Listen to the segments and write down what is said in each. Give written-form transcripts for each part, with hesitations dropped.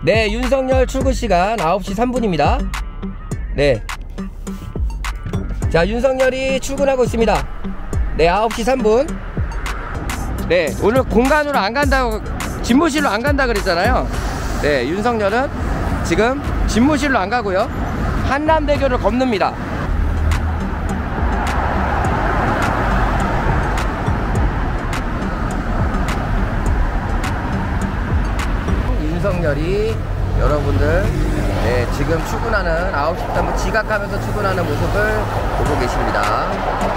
네, 윤석열 출근 시간 9시 3분입니다. 네. 자, 윤석열이 출근하고 있습니다. 네, 9시 3분. 네, 오늘 공간으로 안 간다고, 집무실로 안 간다 그랬잖아요. 네, 윤석열은 지금 집무실로 안 가고요. 한남대교를 건넙니다. 윤석열이 여러분들 지금 출근하는 9시 3분 지각하면서 출근하는 모습을 보고 계십니다.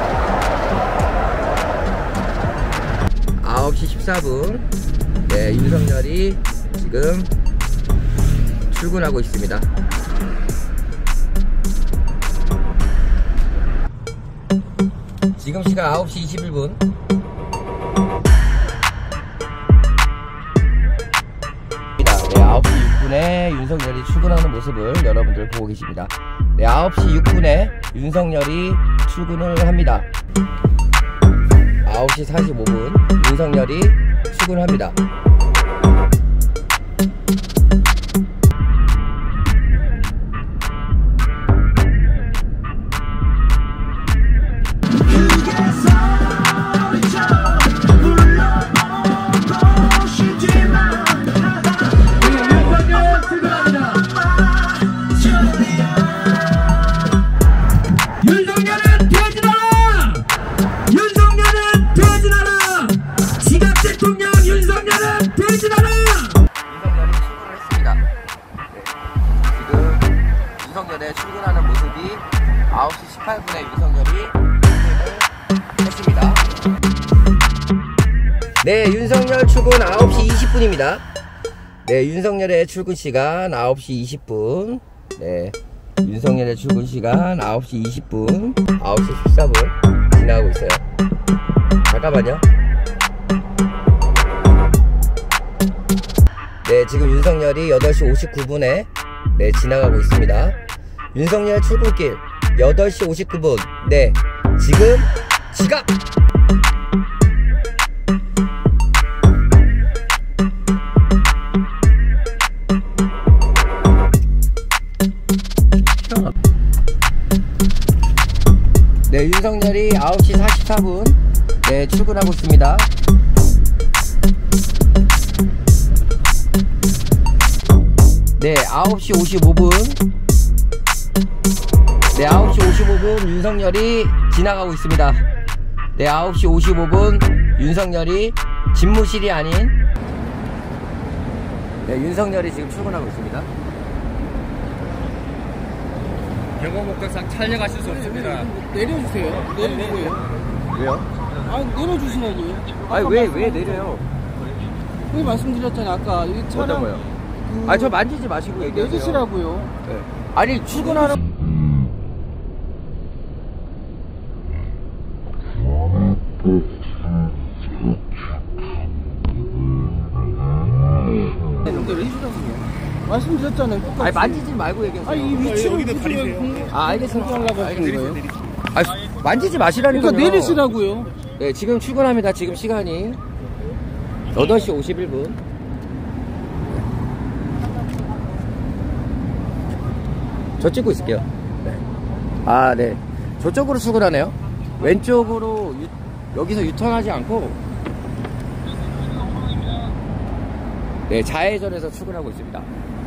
9시 14분 윤석열이 지금 출근하고 있습니다. 지금 시간 9시 21분. 네, 9시 6분에 윤석열이 출근하는 모습을 여러분들 보고 계십니다. 네, 9시 6분에 윤석열이 출근을 합니다. 9시 45분 윤석열이 출근합니다. 윤석열의 출근하는 모습이 9시 18분에 윤석열이 출근을 했습니다. 네, 윤석열 출근 9시 20분입니다. 네, 윤석열의 출근 시간 9시 20분. 네, 윤석열의 출근 시간 9시 20분. 9시 14분 지나가고 있어요. 잠깐만요. 네, 지금 윤석열이 8시 59분에 지나가고 있습니다. 윤석열 출근길 8시 59분. 네, 지금 지각! 네, 윤석열이 9시 44분 출근하고 있습니다. 네, 9시 55분. 네, 9시 55분 윤석열이 지나가고 있습니다. 네, 9시 55분 윤석열이 집무실이 아닌 윤석열이 지금 출근하고 있습니다. 경호 목적상 촬영하실 수 없습니다. 내려주세요. 내려주세요. 왜요? 아, 내려주시라고요. 아니, 왜 내려요? 그게 말씀드렸잖아요. 아까 이 차량. 어떤 거요? 아니, 저 만지지 마시고 얘기하세요. 내리시라고요. 네. 아니, 출근하는 말씀드렸잖아요. 똑같이. 아니, 만지지 말고 얘기하세요. 아니, 이 위치를 여기도 가리세요. 알겠습니다. 하려고 하시는 거예요. 아, 만지지 마시라니까요. 그러니까 내리시라고요. 네, 지금 출근합니다. 지금 시간이 8시 51분. 저 찍고 있을게요. 네. 아, 네. 저쪽으로 출근하네요. 왼쪽으로 여기서 유턴하지 않고 네, 좌회전해서 출근하고 있습니다.